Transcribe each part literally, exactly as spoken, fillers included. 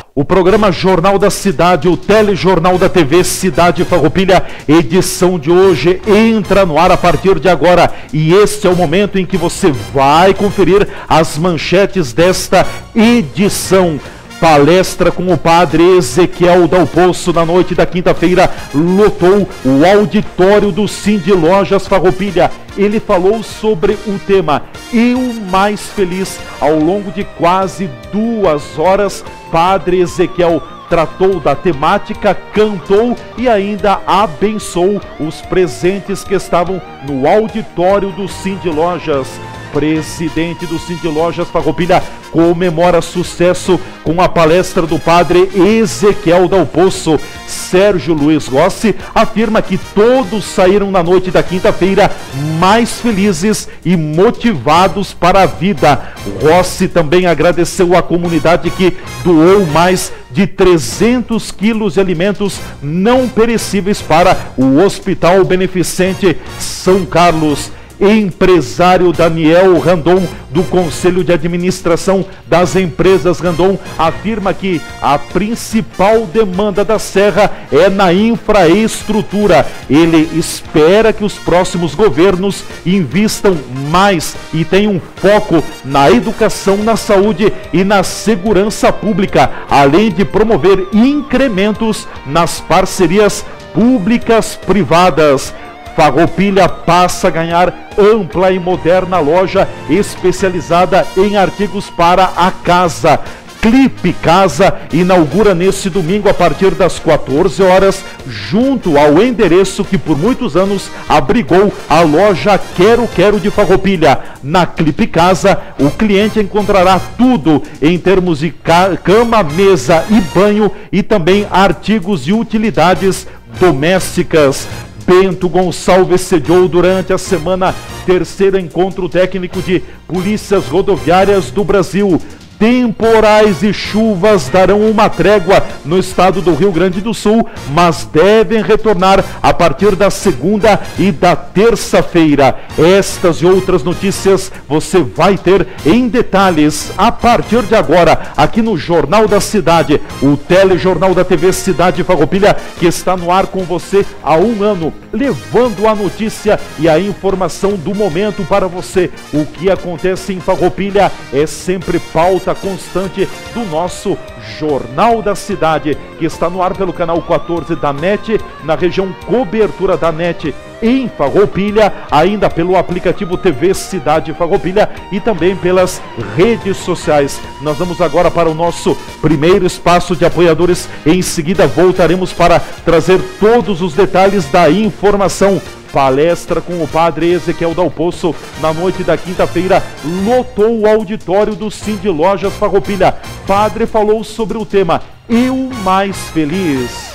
O programa Jornal da Cidade, o telejornal da T V Cidade Farroupilha, edição de hoje, entra no ar a partir de agora. E este é o momento em que você vai conferir as manchetes desta edição. Palestra com o padre Ezequiel Dal Poço na noite da quinta-feira lotou o auditório do Cindy Lojas Farroupilha. Ele falou sobre o tema Eu Mais Feliz. Ao longo de quase duas horas, padre Ezequiel tratou da temática, cantou e ainda abençoou os presentes que estavam no auditório do Cindy Lojas. Presidente do Cindy Lojas Farroupilha comemora sucesso com a palestra do padre Ezequiel Dal Poço. Sérgio Luiz Rossi afirma que todos saíram na noite da quinta-feira mais felizes e motivados para a vida. Rossi também agradeceu à comunidade que doou mais de trezentos quilos de alimentos não perecíveis para o Hospital Beneficente São Carlos. Empresário Daniel Randon, do Conselho de Administração das Empresas Randon, afirma que a principal demanda da Serra é na infraestrutura. Ele espera que os próximos governos invistam mais e tenham foco na educação, na saúde e na segurança pública, além de promover incrementos nas parcerias públicas-privadas. Farroupilha passa a ganhar ampla e moderna loja especializada em artigos para a casa. Clipe Casa inaugura neste domingo a partir das quatorze horas, junto ao endereço que por muitos anos abrigou a loja Quero Quero de Farroupilha. Na Clipe Casa, o cliente encontrará tudo em termos de cama, mesa e banho e também artigos e utilidades domésticas. Bento Gonçalves sediou durante a semana terceiro encontro técnico de polícias rodoviárias do Brasil. Temporais e chuvas darão uma trégua no estado do Rio Grande do Sul, mas devem retornar a partir da segunda e da terça-feira. Estas e outras notícias você vai ter em detalhes a partir de agora, aqui no Jornal da Cidade, o telejornal da T V Cidade Farroupilha, que está no ar com você há um ano, levando a notícia e a informação do momento para você. O que acontece em Farroupilha é sempre pauta constante do nosso Jornal da Cidade, que está no ar pelo canal quatorze da N E T, na região cobertura da N E T em Farroupilha, ainda pelo aplicativo T V Cidade Farroupilha e também pelas redes sociais. Nós vamos agora para o nosso primeiro espaço de apoiadores. Em seguida voltaremos para trazer todos os detalhes da informação. Palestra com o padre Ezequiel Dal Poço na noite da quinta-feira lotou o auditório do Cindy Lojas Farroupilha. Padre falou sobre o tema Eu Mais Feliz.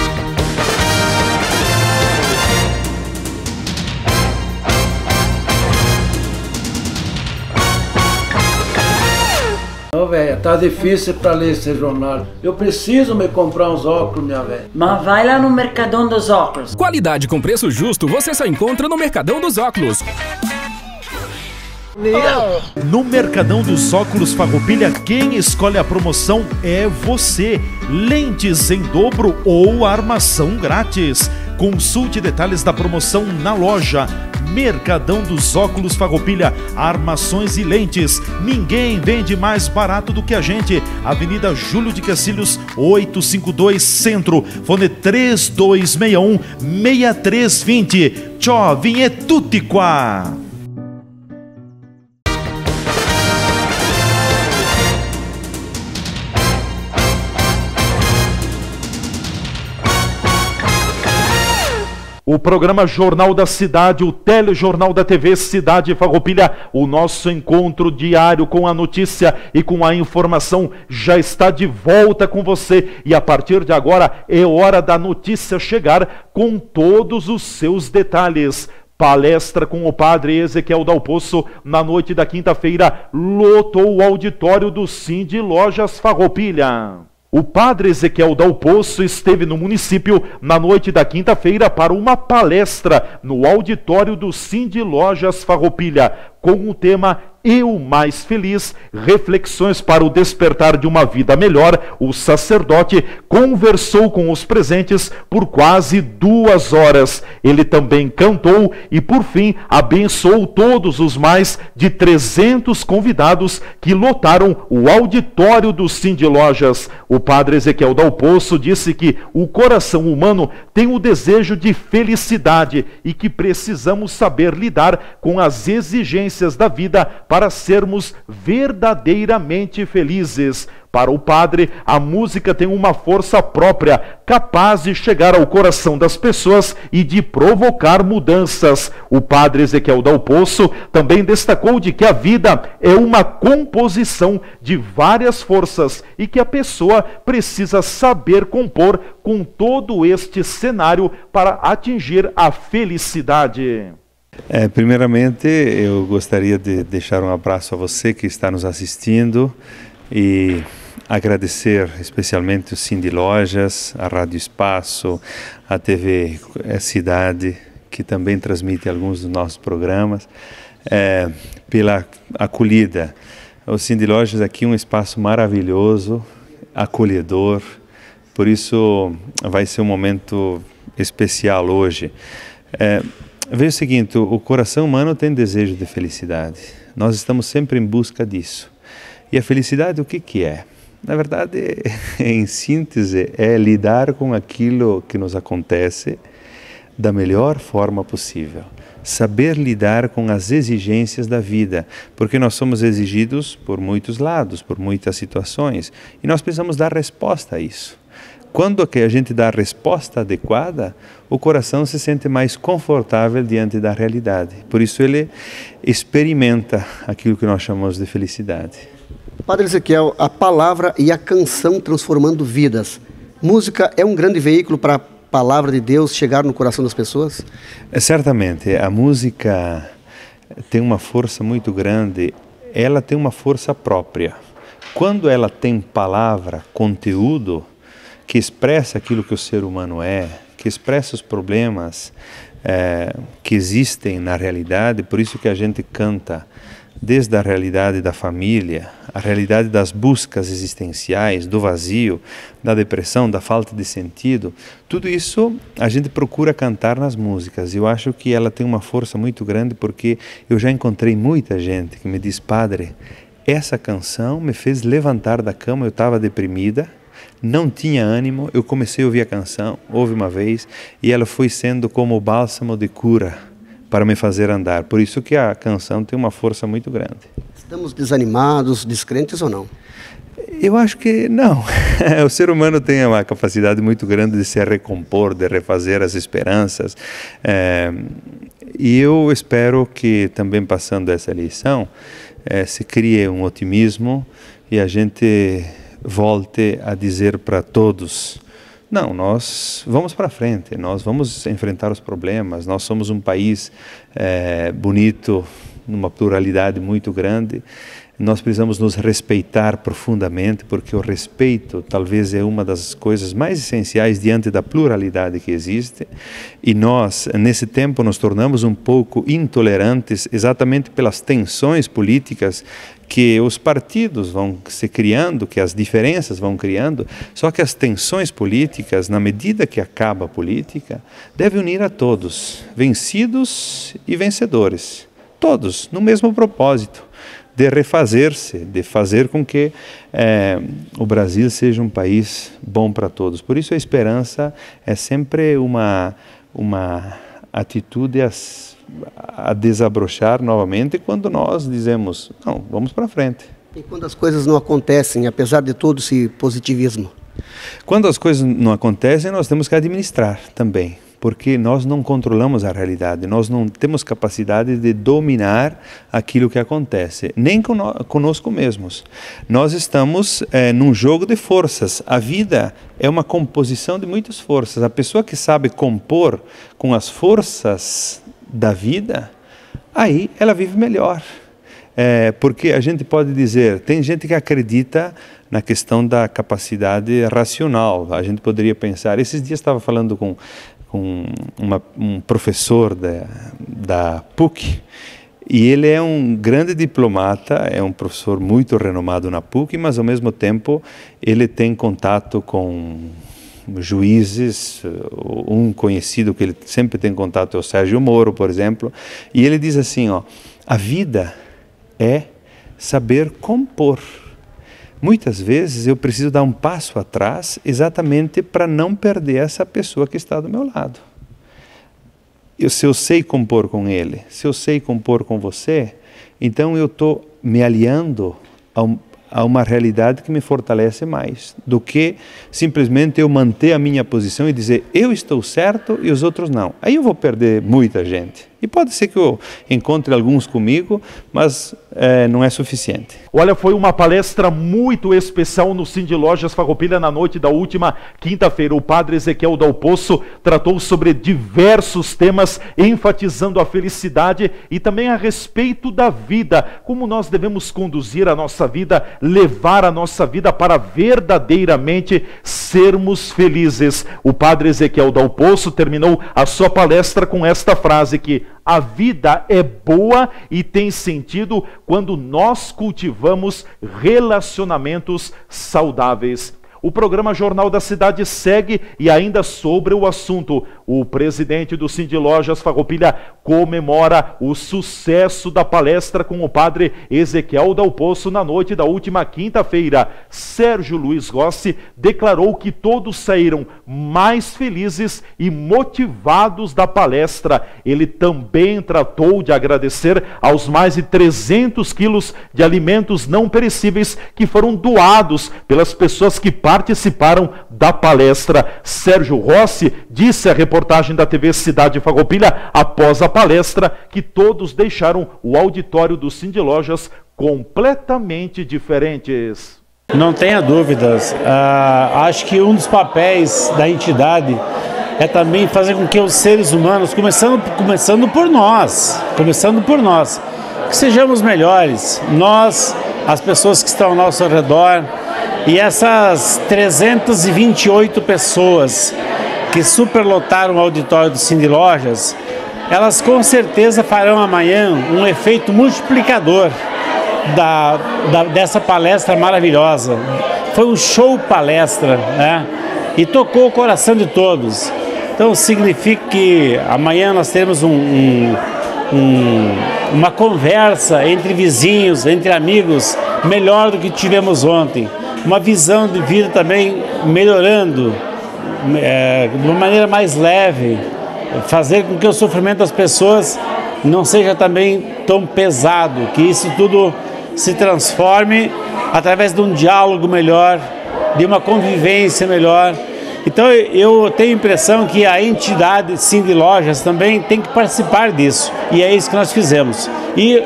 Ô, velho, tá difícil pra ler esse jornal. Eu preciso me comprar uns óculos, minha velha. Mas vai lá no Mercadão dos Óculos. Qualidade com preço justo você só encontra no Mercadão dos Óculos. No Mercadão dos Óculos Farroupilha, quem escolhe a promoção é você. Lentes em dobro ou armação grátis. Consulte detalhes da promoção na loja. Mercadão dos Óculos Farroupilha, armações e lentes. Ninguém vende mais barato do que a gente. Avenida Júlio de Cacilhos, oitocentos e cinquenta e dois Centro. Fone três dois seis um, seis três dois zero. Tchau, vinhe tutti qua. O programa Jornal da Cidade, o telejornal da T V Cidade Farroupilha, o nosso encontro diário com a notícia e com a informação já está de volta com você. E a partir de agora é hora da notícia chegar com todos os seus detalhes. Palestra com o padre Ezequiel Dal Poço na noite da quinta-feira lotou o auditório do Cindy Lojas Farroupilha. O padre Ezequiel Dal Poço esteve no município na noite da quinta-feira para uma palestra no auditório do Cindy Lojas Farroupilha. com o tema Eu Mais Feliz, reflexões para o despertar de uma vida melhor. O sacerdote conversou com os presentes por quase duas horas. Ele também cantou e, por fim, abençoou todos os mais de trezentos convidados que lotaram o auditório do Cindy Lojas. O padre Ezequiel Dal Poço disse que o coração humano tem o desejo de felicidade e que precisamos saber lidar com as exigências da vida para sermos verdadeiramente felizes. Para o padre, a música tem uma força própria, capaz de chegar ao coração das pessoas e de provocar mudanças. O padre Ezequiel Dal Poço também destacou de que a vida é uma composição de várias forças e que a pessoa precisa saber compor com todo este cenário para atingir a felicidade. É, primeiramente, eu gostaria de deixar um abraço a você que está nos assistindo e agradecer especialmente o Cindy Lojas, a Rádio Espaço, a T V Cidade, que também transmite alguns dos nossos programas, é, pela acolhida. O Cindy Lojas aqui é um espaço maravilhoso, acolhedor, por isso vai ser um momento especial hoje. É, Veja o seguinte, o coração humano tem desejo de felicidade. Nós estamos sempre em busca disso. E a felicidade, o que que é? Na verdade, em síntese, é lidar com aquilo que nos acontece da melhor forma possível. Saber lidar com as exigências da vida, porque nós somos exigidos por muitos lados, por muitas situações, e nós precisamos dar resposta a isso. Quando que a gente dá a resposta adequada, o coração se sente mais confortável diante da realidade. Por isso ele experimenta aquilo que nós chamamos de felicidade. Padre Ezequiel, a palavra e a canção transformando vidas. Música é um grande veículo para a palavra de Deus chegar no coração das pessoas? É, certamente, a música tem uma força muito grande, ela tem uma força própria. Quando ela tem palavra, conteúdo, que expressa aquilo que o ser humano é, que expressa os problemas é, que existem na realidade, por isso que a gente canta desde a realidade da família, a realidade das buscas existenciais, do vazio, da depressão, da falta de sentido, tudo isso a gente procura cantar nas músicas. Eu acho que ela tem uma força muito grande porque eu já encontrei muita gente que me diz: padre, essa canção me fez levantar da cama, eu estava deprimida, não tinha ânimo, eu comecei a ouvir a canção, ouvi uma vez, e ela foi sendo como o bálsamo de cura para me fazer andar. Por isso que a canção tem uma força muito grande. Estamos desanimados, descrentes ou não? Eu acho que não. O ser humano tem uma capacidade muito grande de se recompor, de refazer as esperanças. É, e eu espero que também passando essa eleição, é, se crie um otimismo e a gente volte a dizer para todos: não, nós vamos para frente, nós vamos enfrentar os problemas, nós somos um país é, bonito, numa pluralidade muito grande, nós precisamos nos respeitar profundamente, porque o respeito talvez é uma das coisas mais essenciais diante da pluralidade que existe, e nós, nesse tempo, nos tornamos um pouco intolerantes exatamente pelas tensões políticas que os partidos vão se criando, que as diferenças vão criando, só que as tensões políticas, na medida que acaba a política, devem unir a todos, vencidos e vencedores, todos no mesmo propósito, de refazer-se, de fazer com que é, o Brasil seja um país bom para todos. Por isso a esperança é sempre uma, uma atitude a, a desabrochar novamente quando nós dizemos: não, vamos para frente. E quando as coisas não acontecem, apesar de todo esse positivismo? Quando as coisas não acontecem, nós temos que administrar também, porque nós não controlamos a realidade, nós não temos capacidade de dominar aquilo que acontece, nem conosco mesmos. Nós estamos é, num jogo de forças. A vida é uma composição de muitas forças. A pessoa que sabe compor com as forças da vida, aí ela vive melhor. É, porque a gente pode dizer, tem gente que acredita na questão da capacidade racional. A gente poderia pensar, esses dias estava falando com com uma, um professor da, da P U C, E ele é um grande diplomata, é um professor muito renomado na P U C, mas ao mesmo tempo ele tem contato com juízes. Um conhecido que ele sempre tem contato é o Sérgio Moro, por exemplo, e ele diz assim, ó, a vida é saber compor. Muitas vezes eu preciso dar um passo atrás exatamente para não perder essa pessoa que está do meu lado. Eu, se eu sei compor com ele, se eu sei compor com você, então eu estou me aliando a, um, a uma realidade que me fortalece mais do que simplesmente eu manter a minha posição e dizer eu estou certo e os outros não. Aí eu vou perder muita gente. E pode ser que eu encontre alguns comigo, mas é, não é suficiente. Olha, foi uma palestra muito especial no Cindy Lojas Farroupilha na noite da última quinta-feira. O padre Ezequiel Dal Poço tratou sobre diversos temas, enfatizando a felicidade e também a respeito da vida, como nós devemos conduzir a nossa vida, levar a nossa vida para verdadeiramente sermos felizes. O padre Ezequiel Dal Poço terminou a sua palestra com esta frase que a vida é boa e tem sentido quando nós cultivamos relacionamentos saudáveis. O programa Jornal da Cidade segue e ainda sobre o assunto, o presidente do Cindy Lojas Farroupilha comemora o sucesso da palestra com o padre Ezequiel Dal Poço na noite da última quinta-feira. Sérgio Luiz Rossi declarou que todos saíram mais felizes e motivados da palestra. Ele também tratou de agradecer aos mais de trezentos quilos de alimentos não perecíveis que foram doados pelas pessoas que participaram da palestra. Sérgio Rossi disse à reportagem da T V Cidade Farroupilha, após a palestra, que todos deixaram o auditório do Cindy Lojas completamente diferentes. Não tenha dúvidas, uh, acho que um dos papéis da entidade é também fazer com que os seres humanos, começando, começando por nós, começando por nós, que sejamos melhores, nós, as pessoas que estão ao nosso redor. E essas trezentas e vinte e oito pessoas que superlotaram o auditório do Cindy Lojas, elas com certeza farão amanhã um efeito multiplicador da, da, dessa palestra maravilhosa. Foi um show palestra, né? E tocou o coração de todos. Então significa que amanhã nós teremos um, um, um, uma conversa entre vizinhos, entre amigos, melhor do que tivemos ontem. Uma visão de vida também melhorando, é, de uma maneira mais leve, fazer com que o sofrimento das pessoas não seja também tão pesado, que isso tudo se transforme através de um diálogo melhor, de uma convivência melhor. Então eu tenho a impressão que a entidade Cindy Lojas também tem que participar disso, e é isso que nós fizemos. E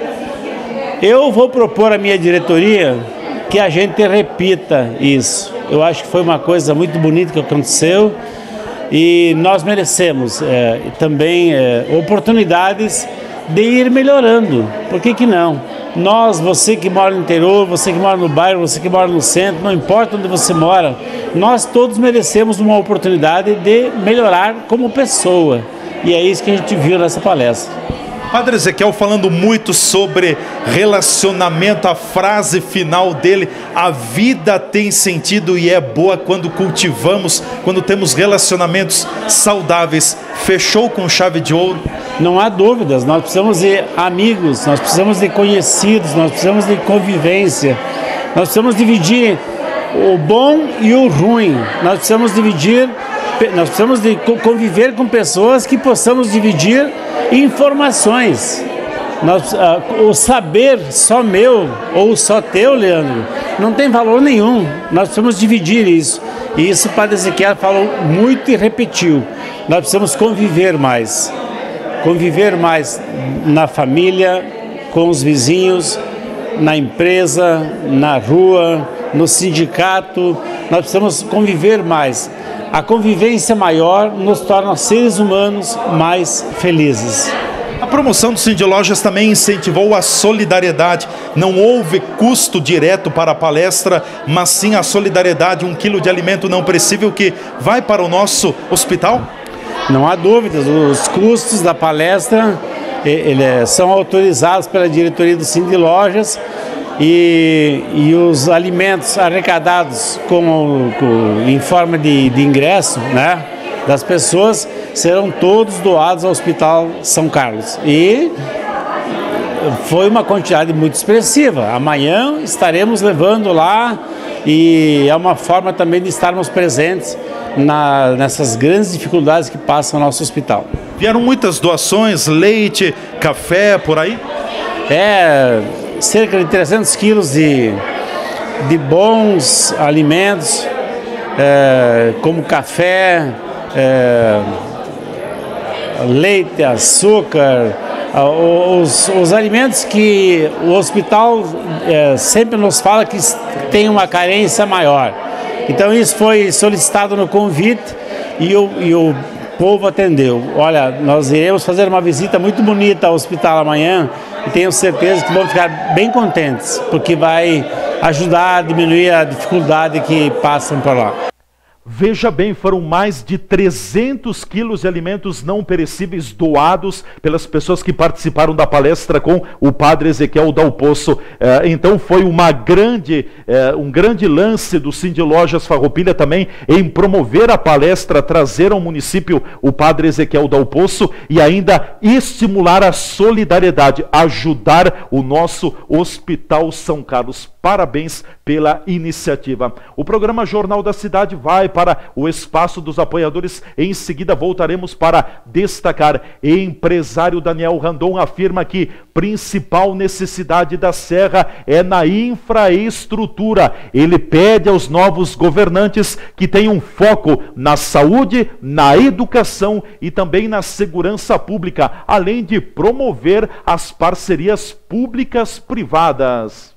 eu vou propor à minha diretoria que a gente repita isso. Eu acho que foi uma coisa muito bonita que aconteceu e nós merecemos é, também é, oportunidades de ir melhorando. Por que que não? Nós, você que mora no interior, você que mora no bairro, você que mora no centro, não importa onde você mora, nós todos merecemos uma oportunidade de melhorar como pessoa. E é isso que a gente viu nessa palestra. Padre Ezequiel falando muito sobre relacionamento, a frase final dele, a vida tem sentido e é boa quando cultivamos, quando temos relacionamentos saudáveis. Fechou com chave de ouro? Não há dúvidas, nós precisamos de amigos, nós precisamos de conhecidos, nós precisamos de convivência, nós precisamos dividir o bom e o ruim, nós precisamos dividir, nós precisamos de conviver com pessoas que possamos dividir informações. Nós, uh, o saber só meu ou só teu, Leandro, não tem valor nenhum. Nós precisamos dividir isso. E isso o Padre Ezequiel falou muito e repetiu. Nós precisamos conviver mais. Conviver mais na família, com os vizinhos, na empresa, na rua, no sindicato. Nós precisamos conviver mais. A convivência maior nos torna seres humanos mais felizes. A promoção do Cindy Lojas também incentivou a solidariedade. Não houve custo direto para a palestra, mas sim a solidariedade, um quilo de alimento não perecível que vai para o nosso hospital? Não há dúvidas, os custos da palestra ele, são autorizados pela diretoria do Sind Lojas e, e os alimentos arrecadados com, com, em forma de, de ingresso, né, das pessoas serão todos doados ao Hospital São Carlos. E foi uma quantidade muito expressiva. Amanhã estaremos levando lá e é uma forma também de estarmos presentes na, nessas grandes dificuldades que passa o nosso hospital. Vieram muitas doações, leite, café, por aí? É, cerca de trezentos quilos de, de bons alimentos, é, como café, é, leite, açúcar, os, os alimentos que o hospital é, sempre nos fala que tem uma carência maior. Então isso foi solicitado no convite e o, e o povo atendeu. Olha, nós iremos fazer uma visita muito bonita ao hospital amanhã e tenho certeza que vão ficar bem contentes, porque vai ajudar a diminuir a dificuldade que passam por lá. Veja bem, foram mais de trezentos quilos de alimentos não perecíveis doados pelas pessoas que participaram da palestra com o padre Ezequiel Dal Poço. Eh, então foi uma grande, eh, um grande lance do Sind Lojas Farroupilha também em promover a palestra, trazer ao município o padre Ezequiel Dal Poço e ainda estimular a solidariedade, ajudar o nosso Hospital São Carlos. Parabéns pela iniciativa. O programa Jornal da Cidade vai para o espaço dos apoiadores. Em seguida voltaremos para destacar. Empresário Daniel Randon afirma que principal necessidade da Serra é na infraestrutura. Ele pede aos novos governantes que tenham foco na saúde, na educação e também na segurança pública, além de promover as parcerias públicas privadas.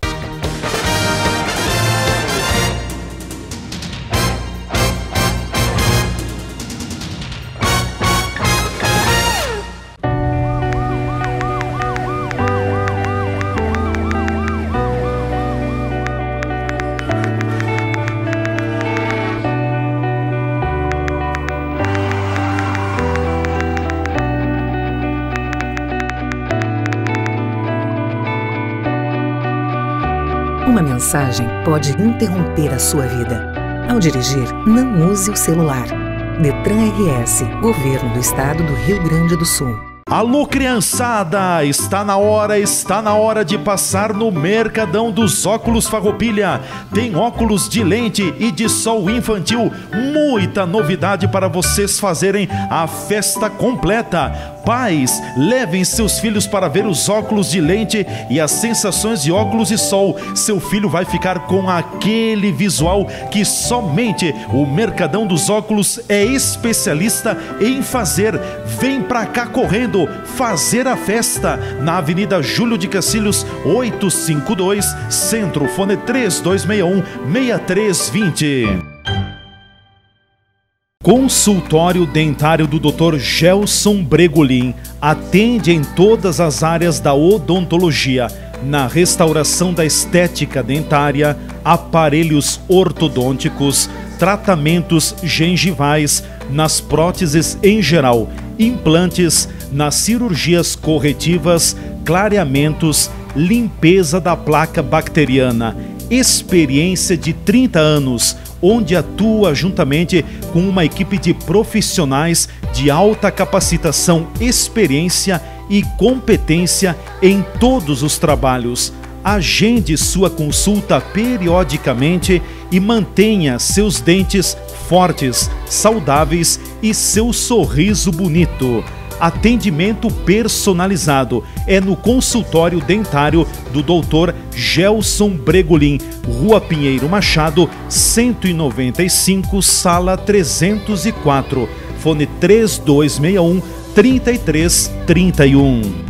Uma mensagem pode interromper a sua vida. Ao dirigir, não use o celular. Detran R S, Governo do Estado do Rio Grande do Sul. Alô, criançada! Está na hora, está na hora de passar no Mercadão dos Óculos Farroupilha. Tem óculos de lente e de sol infantil. Muita novidade para vocês fazerem a festa completa. Pais, levem seus filhos para ver os óculos de lente e as sensações de óculos de sol. Seu filho vai ficar com aquele visual que somente o Mercadão dos Óculos é especialista em fazer. Vem pra cá correndo fazer a festa na Avenida Júlio de Cacilhos oitocentos e cinquenta e dois, Centro, fone três dois seis um, seis três dois zero. Consultório dentário do doutor Gelson Bregolin atende em todas as áreas da odontologia, na restauração da estética dentária, aparelhos ortodônticos, tratamentos gengivais, nas próteses em geral, implantes, nas cirurgias corretivas, clareamentos, limpeza da placa bacteriana. Experiência de trinta anos, onde atua juntamente com uma equipe de profissionais de alta capacitação, experiência e competência em todos os trabalhos. Agende sua consulta periodicamente e mantenha seus dentes fortes, saudáveis e seu sorriso bonito. Atendimento personalizado é no consultório dentário do doutor Gelson Bregolin, Rua Pinheiro Machado, cento e noventa e cinco, sala trezentos e quatro, fone três dois seis um, três três três um.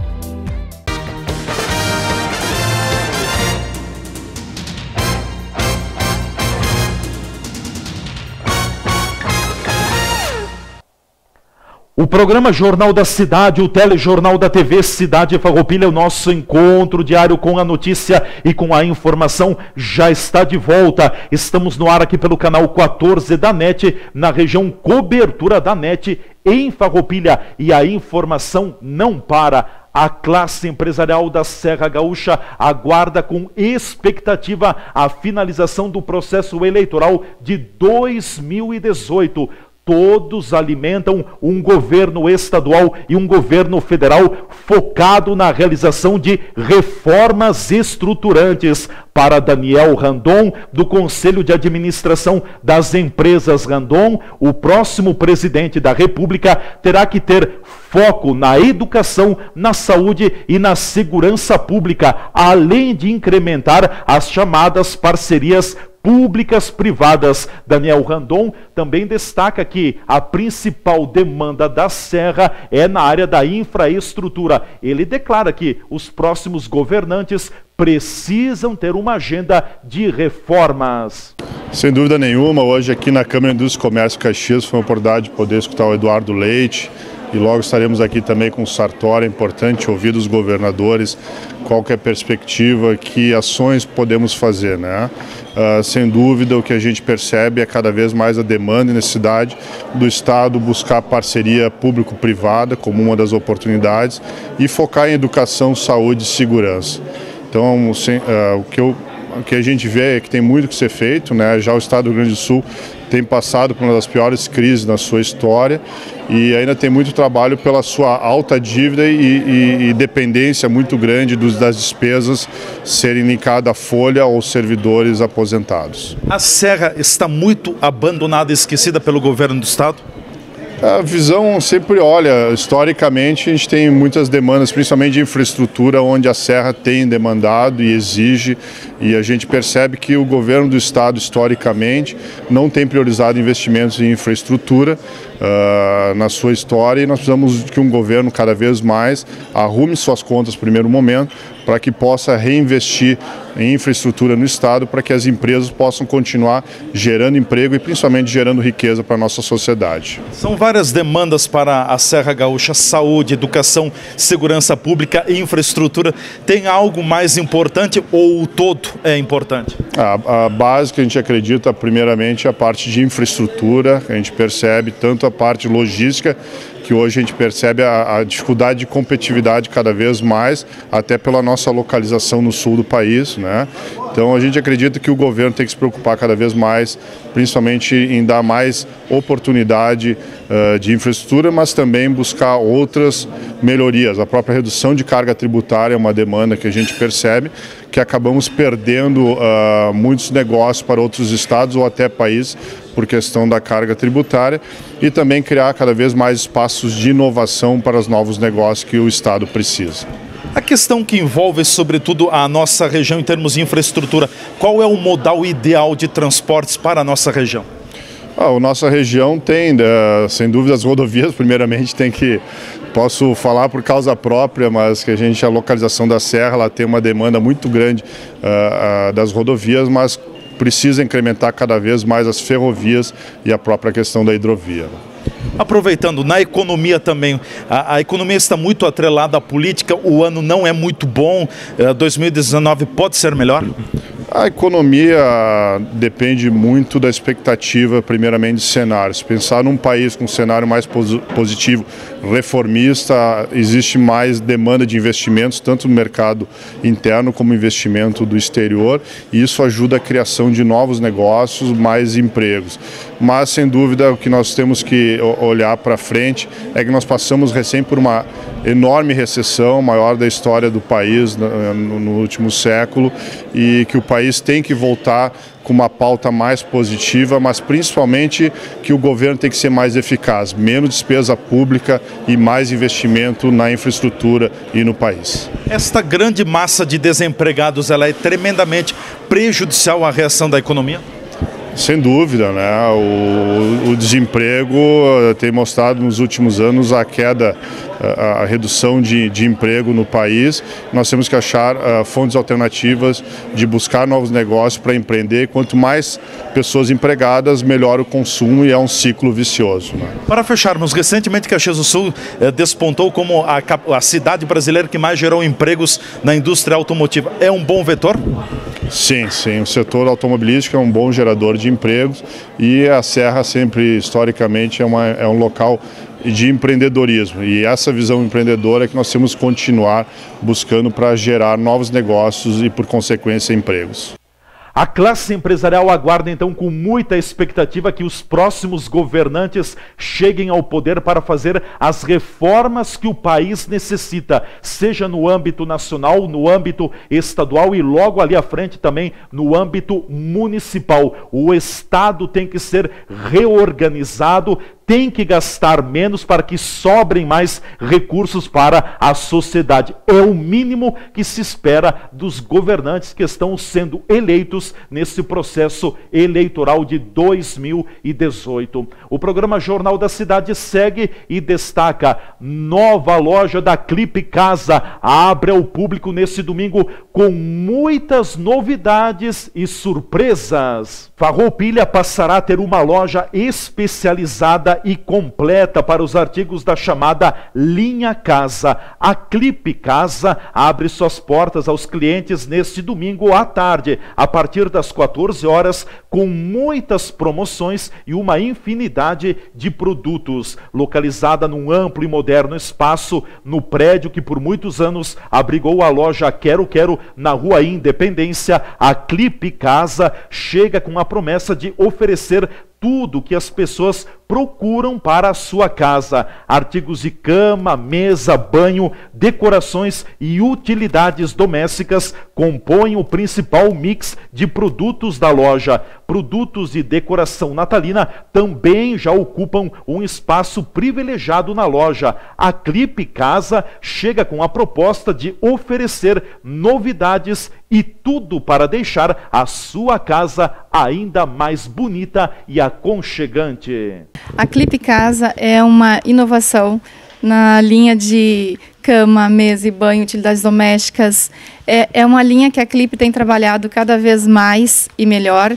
O programa Jornal da Cidade, o telejornal da T V Cidade Farroupilha, o nosso encontro diário com a notícia e com a informação já está de volta. Estamos no ar aqui pelo canal quatorze da N E T, na região cobertura da N E T em Farroupilha, e a informação não para. A classe empresarial da Serra Gaúcha aguarda com expectativa a finalização do processo eleitoral de dois mil e dezoito. Todos alimentam um governo estadual e um governo federal focado na realização de reformas estruturantes. Para Daniel Randon, do Conselho de Administração das Empresas Randon, o próximo presidente da República terá que ter foco na educação, na saúde e na segurança pública, além de incrementar as chamadas parcerias públicas privadas. Daniel Randon também destaca que a principal demanda da Serra é na área da infraestrutura. Ele declara que os próximos governantes precisam ter uma agenda de reformas. Sem dúvida nenhuma, hoje aqui na Câmara de Indústria e Comércio Caxias foi uma oportunidade de poder escutar o Eduardo Leite, e logo estaremos aqui também com o Sartori. É importante ouvir dos governadores qual que é a perspectiva, que ações podemos fazer, né? Uh, sem dúvida, o que a gente percebe é cada vez mais a demanda e necessidade do Estado buscar parceria público-privada como uma das oportunidades e focar em educação, saúde e segurança. Então, sem, uh, o que eu O que a gente vê é que tem muito que ser feito, né? Já o Estado do Rio Grande do Sul tem passado por uma das piores crises na sua história e ainda tem muito trabalho pela sua alta dívida e, e, e dependência muito grande dos, das despesas serem linkadas à folha ou servidores aposentados. A Serra está muito abandonada e esquecida pelo governo do Estado? A visão sempre olha, historicamente a gente tem muitas demandas, principalmente de infraestrutura, onde a Serra tem demandado e exige, e a gente percebe que o governo do Estado, historicamente, não tem priorizado investimentos em infraestrutura uh, na sua história, e nós precisamos que um governo cada vez mais arrume suas contas no primeiro momento, para que possa reinvestir em infraestrutura no Estado, para que as empresas possam continuar gerando emprego e principalmente gerando riqueza para a nossa sociedade. São várias demandas para a Serra Gaúcha: saúde, educação, segurança pública e infraestrutura. Tem algo mais importante ou o todo é importante? A, a base que a gente acredita, primeiramente, é a parte de infraestrutura. A gente percebe tanto a parte logística, que hoje a gente percebe a, a dificuldade de competitividade cada vez mais, até pela nossa localização no sul do país, né? Então a gente acredita que o governo tem que se preocupar cada vez mais, principalmente em dar mais oportunidade uh, de infraestrutura, mas também buscar outras melhorias. A própria redução de carga tributária é uma demanda que a gente percebe, que acabamos perdendo uh, muitos negócios para outros estados ou até países por questão da carga tributária, e também criar cada vez mais espaços de inovação para os novos negócios que o estado precisa. A questão que envolve, sobretudo, a nossa região em termos de infraestrutura, qual é o modal ideal de transportes para a nossa região? Ah, a nossa região tem, uh, sem dúvida, as rodovias. Primeiramente tem que, posso falar por causa própria, mas que a gente, a localização da Serra, ela tem uma demanda muito grande uh, uh, das rodovias, mas precisa incrementar cada vez mais as ferrovias e a própria questão da hidrovia. Aproveitando, na economia também, a, a economia está muito atrelada à política, o ano não é muito bom, uh, dois mil e dezenove pode ser melhor? A economia depende muito da expectativa, primeiramente, de cenário. Se pensar num país com um cenário mais positivo, reformista, existe mais demanda de investimentos, tanto no mercado interno como investimento do exterior, e isso ajuda a criação de novos negócios, mais empregos. Mas, sem dúvida, o que nós temos que olhar para frente é que nós passamos recém por uma enorme recessão, maior da história do país no, no último século, e que o país tem que voltar com uma pauta mais positiva, mas principalmente que o governo tem que ser mais eficaz, menos despesa pública e mais investimento na infraestrutura e no país. Esta grande massa de desempregados, ela é tremendamente prejudicial à reação da economia? Sem dúvida, né? O, o desemprego tem mostrado nos últimos anos a queda, a, a redução de, de emprego no país. Nós temos que achar uh, fontes alternativas de buscar novos negócios para empreender. Quanto mais pessoas empregadas, melhor o consumo, e é um ciclo vicioso, né? Para fecharmos, recentemente Caxias do Sul eh, despontou como a, a cidade brasileira que mais gerou empregos na indústria automotiva. É um bom vetor? Sim, sim. O setor automobilístico é um bom gerador de empregos, e a Serra sempre, historicamente, é, uma, é um local de empreendedorismo. E essa visão empreendedora é que nós temos que continuar buscando para gerar novos negócios e, por consequência, empregos. A classe empresarial aguarda então com muita expectativa que os próximos governantes cheguem ao poder para fazer as reformas que o país necessita, seja no âmbito nacional, no âmbito estadual e logo ali à frente também no âmbito municipal. O Estado tem que ser reorganizado, tem que gastar menos para que sobrem mais recursos para a sociedade. É o mínimo que se espera dos governantes que estão sendo eleitos nesse processo eleitoral de dois mil e dezoito. O programa Jornal da Cidade segue e destaca: nova loja da Clipe Casa abre ao público nesse domingo com muitas novidades e surpresas. Farroupilha passará a ter uma loja especializada e completa para os artigos da chamada linha casa. A Clipe Casa abre suas portas aos clientes neste domingo à tarde, a partir das quatorze horas, com muitas promoções e uma infinidade de produtos. Localizada num amplo e moderno espaço no prédio que por muitos anos abrigou a loja Quero Quero na Rua Independência, a Clipe Casa chega com a promessa de oferecer tudo que as pessoas procuram para a sua casa: artigos de cama, mesa, banho, decorações e utilidades domésticas compõem o principal mix de produtos da loja. Produtos de decoração natalina também já ocupam um espaço privilegiado na loja. A Clipe Casa chega com a proposta de oferecer novidades e tudo para deixar a sua casa ainda mais bonita e aconchegante. A Clipe Casa é uma inovação na linha de cama, mesa e banho, utilidades domésticas. É, é uma linha que a Clipe tem trabalhado cada vez mais e melhor,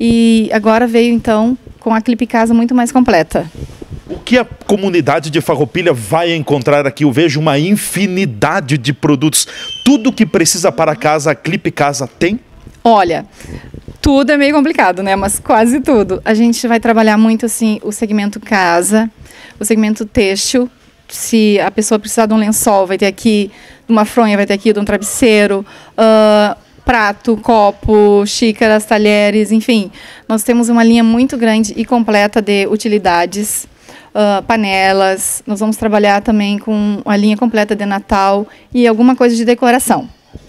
e agora veio então com a Clipe Casa muito mais completa. O que a comunidade de Farroupilha vai encontrar aqui? Eu vejo uma infinidade de produtos. Tudo que precisa para casa, a Clipe Casa tem? Olha, tudo é meio complicado, né? Mas quase tudo. A gente vai trabalhar muito assim o segmento casa, o segmento têxtil. Se a pessoa precisar de um lençol, vai ter aqui, de uma fronha, vai ter aqui, de um travesseiro, uh, prato, copo, xícaras, talheres, enfim. Nós temos uma linha muito grande e completa de utilidades, uh, panelas. Nós vamos trabalhar também com uma linha completa de Natal e alguma coisa de decoração.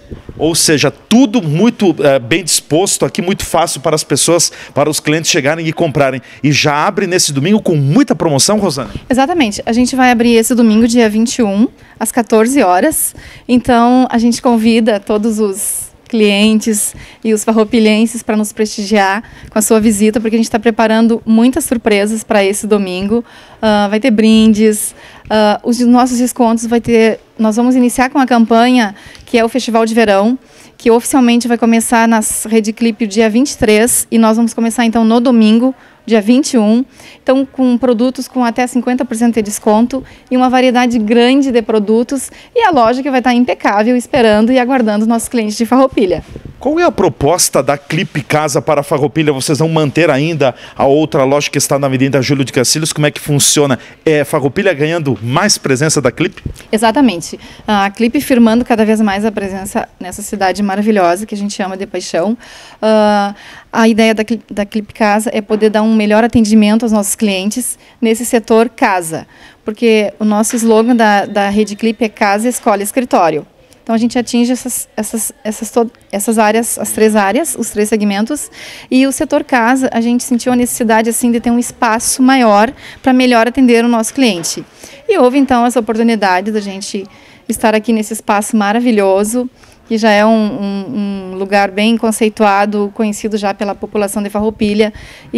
Ou seja, tudo muito é, bem disposto aqui, muito fácil para as pessoas, para os clientes chegarem e comprarem. E já abre nesse domingo com muita promoção, Rosana? Exatamente. A gente vai abrir esse domingo, dia vinte e um, às quatorze horas. Então, a gente convida todos os clientes e os farroupilhenses para nos prestigiar com a sua visita, porque a gente está preparando muitas surpresas para esse domingo. Uh, vai ter brindes, uh, os nossos descontos vai ter... Nós vamos iniciar com a campanha que é o Festival de Verão, que oficialmente vai começar na Rede Clipe dia vinte e três, e nós vamos começar então no domingo, dia vinte e um, então com produtos com até cinquenta por cento de desconto e uma variedade grande de produtos, e a loja que vai estar impecável esperando e aguardando os nossos clientes de Farroupilha. Qual é a proposta da Clipe Casa para Farroupilha? Vocês vão manter ainda a outra loja que está na Avenida Júlio de Castilhos? Como é que funciona? É Farroupilha ganhando mais presença da Clipe? Exatamente. A Clipe firmando cada vez mais a presença nessa cidade maravilhosa que a gente ama de paixão. Uh, a ideia da, da Clipe Casa é poder dar um melhor atendimento aos nossos clientes nesse setor casa, porque o nosso slogan da, da Rede Clipe é Casa, Escola e Escritório. Então a gente atinge essas, essas, essas, essas áreas, as três áreas, os três segmentos, e o setor casa, a gente sentiu a necessidade assim de ter um espaço maior para melhor atender o nosso cliente. E houve então essa oportunidade da gente estar aqui nesse espaço maravilhoso, que já é um, um, um lugar bem conceituado, conhecido já pela população de Farroupilha,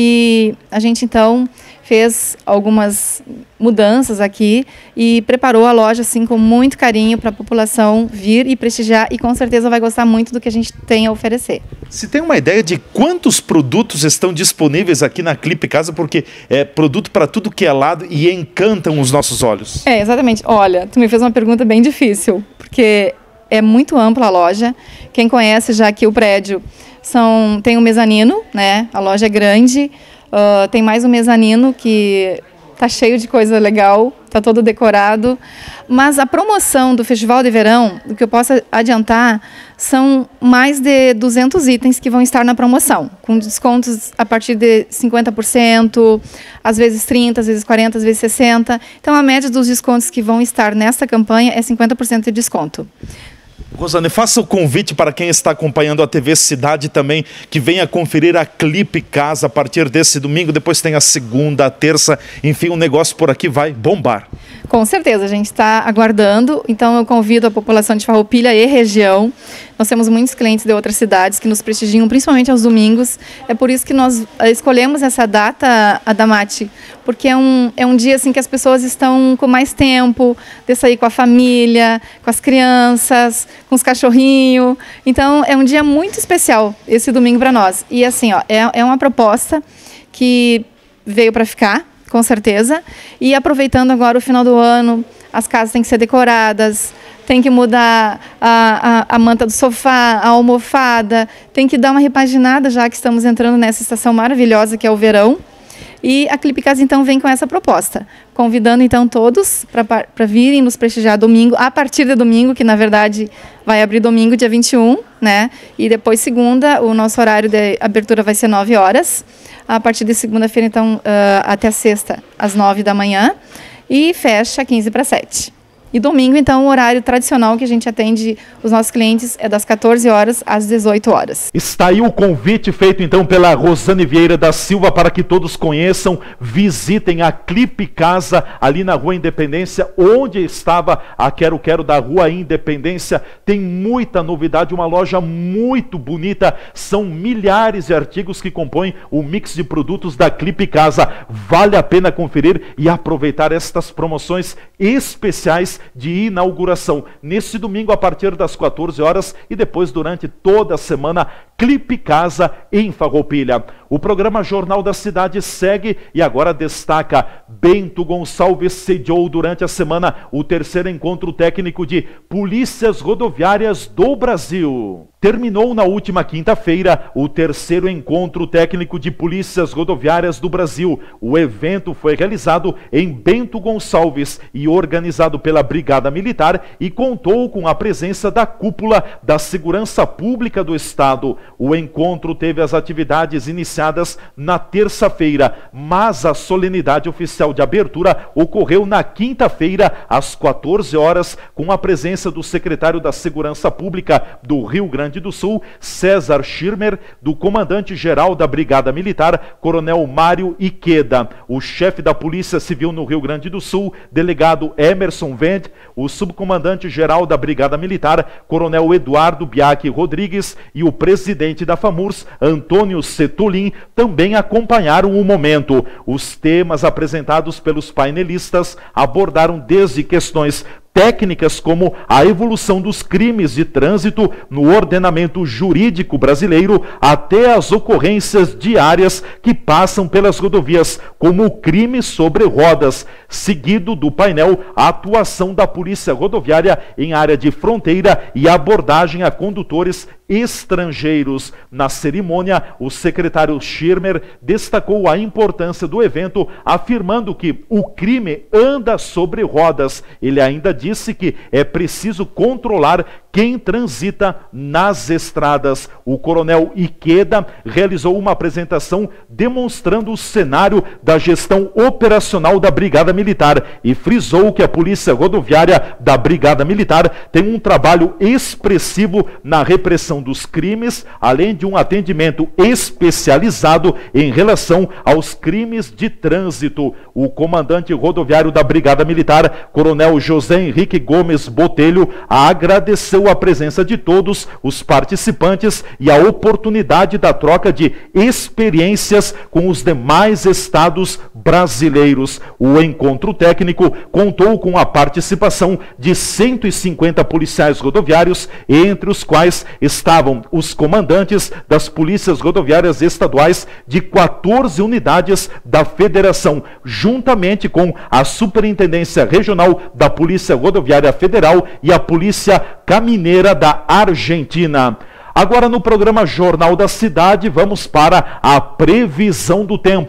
e a gente então fez algumas mudanças aqui e preparou a loja assim com muito carinho para a população vir e prestigiar, e com certeza vai gostar muito do que a gente tem a oferecer. Se tem uma ideia de quantos produtos estão disponíveis aqui na Clipe Casa, porque é produto para tudo que é lado e encantam os nossos olhos. É, exatamente. Olha, tu me fez uma pergunta bem difícil, porque é muito ampla a loja. Quem conhece já aqui o prédio, são, tem um mezanino, né? A loja é grande, uh, tem mais um mezanino que tá cheio de coisa legal, tá todo decorado. Mas a promoção do Festival de Verão, o que eu posso adiantar, são mais de duzentos itens que vão estar na promoção, com descontos a partir de cinquenta por cento, às vezes trinta por cento, às vezes quarenta por cento, às vezes sessenta por cento. Então, a média dos descontos que vão estar nessa campanha é cinquenta por cento de desconto. Rosane, faça o convite para quem está acompanhando a T V Cidade também, que venha conferir a Clipe Casa a partir desse domingo, depois tem a segunda, a terça, enfim, o negócio por aqui vai bombar. Com certeza, a gente está aguardando, então eu convido a população de Farroupilha e região. Nós temos muitos clientes de outras cidades que nos prestigiam, principalmente aos domingos. É por isso que nós escolhemos essa data, Adamati, porque é um, é um dia assim, que as pessoas estão com mais tempo de sair com a família, com as crianças, com os cachorrinhos. Então, é um dia muito especial esse domingo para nós. E assim, ó, é, é uma proposta que veio para ficar, com certeza. E aproveitando agora o final do ano, as casas têm que ser decoradas, tem que mudar a, a, a manta do sofá, a almofada, tem que dar uma repaginada, já que estamos entrando nessa estação maravilhosa que é o verão. E a Clipe Casa, então, vem com essa proposta, convidando, então, todos para virem nos prestigiar domingo, a partir de domingo, que, na verdade, vai abrir domingo, dia vinte e um, né? E depois, segunda, o nosso horário de abertura vai ser nove horas. A partir de segunda-feira, então, uh, até sexta, às nove da manhã. E fecha quinze para sete. E domingo, então, o horário tradicional que a gente atende os nossos clientes é das quatorze horas às dezoito horas. Está aí o convite feito, então, pela Rosane Vieira da Silva para que todos conheçam, visitem a Clipe Casa, ali na Rua Independência, onde estava a Quero Quero da Rua Independência. Tem muita novidade, uma loja muito bonita, são milhares de artigos que compõem o mix de produtos da Clipe Casa. Vale a pena conferir e aproveitar estas promoções especiais de inauguração nesse domingo a partir das quatorze horas e depois durante toda a semana. Clipe Casa em Farroupilha. O programa Jornal da Cidade segue e agora destaca: Bento Gonçalves sediou durante a semana o terceiro encontro técnico de Polícias Rodoviárias do Brasil. Terminou na última quinta-feira o terceiro encontro técnico de Polícias Rodoviárias do Brasil. O evento foi realizado em Bento Gonçalves e organizado pela Brigada Militar e contou com a presença da cúpula da Segurança Pública do Estado. O encontro teve as atividades iniciadas na terça-feira, mas a solenidade oficial de abertura ocorreu na quinta-feira, às quatorze horas, com a presença do secretário da Segurança Pública do Rio Grande do Sul, César Schirmer, do comandante-geral da Brigada Militar, Coronel Mário Iqueda, o chefe da Polícia Civil no Rio Grande do Sul, delegado Emerson Vend, o subcomandante-geral da Brigada Militar, Coronel Eduardo Biaki Rodrigues, e o presidente da FAMURS, Antônio Setulin, também acompanharam o momento. Os temas apresentados pelos painelistas abordaram desde questões técnicas como a evolução dos crimes de trânsito no ordenamento jurídico brasileiro até as ocorrências diárias que passam pelas rodovias, como o crime sobre rodas, seguido do painel a atuação da Polícia Rodoviária em área de fronteira e abordagem a condutores estrangeiros. Na cerimônia, o secretário Schirmer destacou a importância do evento, afirmando que o crime anda sobre rodas. Ele ainda disse que é preciso controlar quem transita nas estradas. O coronel Iqueda realizou uma apresentação demonstrando o cenário da gestão operacional da Brigada Militar e frisou que a Polícia Rodoviária da Brigada Militar tem um trabalho expressivo na repressão dos crimes, além de um atendimento especializado em relação aos crimes de trânsito. O comandante rodoviário da Brigada Militar, Coronel José Henrique Gomes Botelho, agradeceu a presença de todos os participantes e a oportunidade da troca de experiências com os demais estados brasileiros. O encontro técnico contou com a participação de cento e cinquenta policiais rodoviários, entre os quais estavam os comandantes das polícias rodoviárias estaduais de quatorze unidades da Federação, juntamente com a Superintendência Regional da Polícia Rodoviária Federal e a Polícia Camineira da Argentina. Agora, no programa Jornal da Cidade, vamos para a previsão do tempo.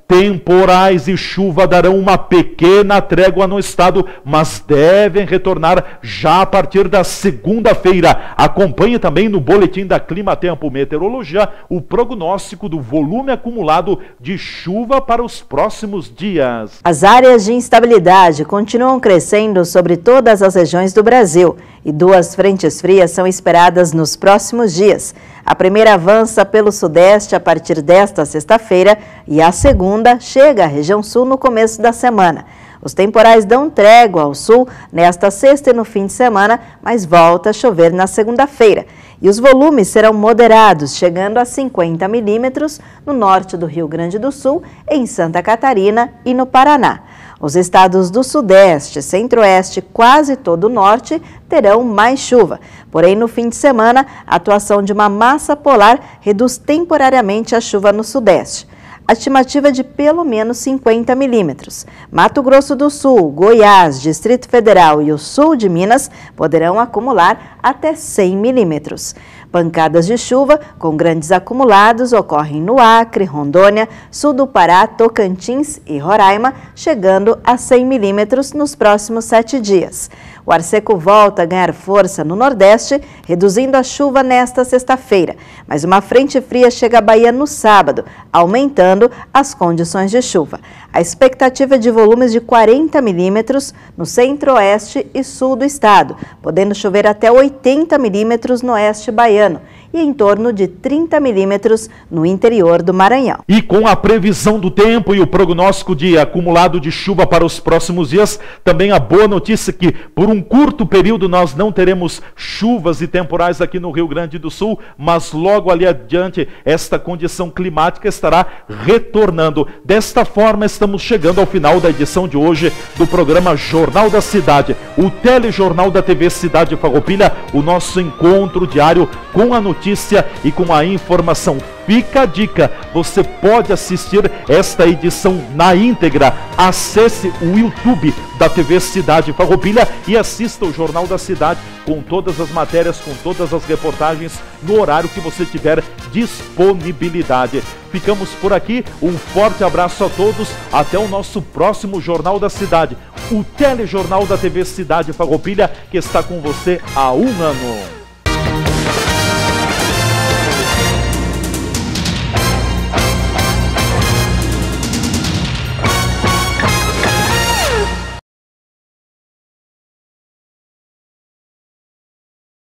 Temporais e chuva darão uma pequena trégua no estado, mas devem retornar já a partir da segunda-feira. Acompanhe também no boletim da Clima Tempo Meteorologia o prognóstico do volume acumulado de chuva para os próximos dias. As áreas de instabilidade continuam crescendo sobre todas as regiões do Brasil e duas frentes frias são esperadas nos próximos dias. A primeira avança pelo sudeste a partir desta sexta-feira e a segunda chega à região sul no começo da semana. Os temporais dão trégua ao sul nesta sexta e no fim de semana, mas volta a chover na segunda-feira. E os volumes serão moderados, chegando a cinquenta milímetros no norte do Rio Grande do Sul, em Santa Catarina e no Paraná. Os estados do Sudeste, Centro-Oeste e quase todo o Norte terão mais chuva. Porém, no fim de semana, a atuação de uma massa polar reduz temporariamente a chuva no Sudeste. A estimativa é de pelo menos cinquenta milímetros. Mato Grosso do Sul, Goiás, Distrito Federal e o sul de Minas poderão acumular até cem milímetros. Pancadas de chuva com grandes acumulados ocorrem no Acre, Rondônia, sul do Pará, Tocantins e Roraima, chegando a cem milímetros nos próximos sete dias. O ar seco volta a ganhar força no Nordeste, reduzindo a chuva nesta sexta-feira. Mas uma frente fria chega à Bahia no sábado, aumentando as condições de chuva. A expectativa é de volumes de quarenta milímetros no centro-oeste e sul do estado, podendo chover até oitenta milímetros no oeste baiano e em torno de trinta milímetros no interior do Maranhão. E com a previsão do tempo e o prognóstico de acumulado de chuva para os próximos dias, também a boa notícia que por um curto período nós não teremos chuvas e temporais aqui no Rio Grande do Sul, mas logo ali adiante esta condição climática estará retornando. Desta forma estamos chegando ao final da edição de hoje do programa Jornal da Cidade, o telejornal da T V Cidade Farroupilha, o nosso encontro diário com a notícia e com a informação. Fica a dica, você pode assistir esta edição na íntegra. Acesse o YouTube da T V Cidade Farroupilha e assista o Jornal da Cidade com todas as matérias, com todas as reportagens no horário que você tiver disponibilidade. Ficamos por aqui, um forte abraço a todos, até o nosso próximo Jornal da Cidade, o telejornal da T V Cidade Farroupilha, que está com você há um ano.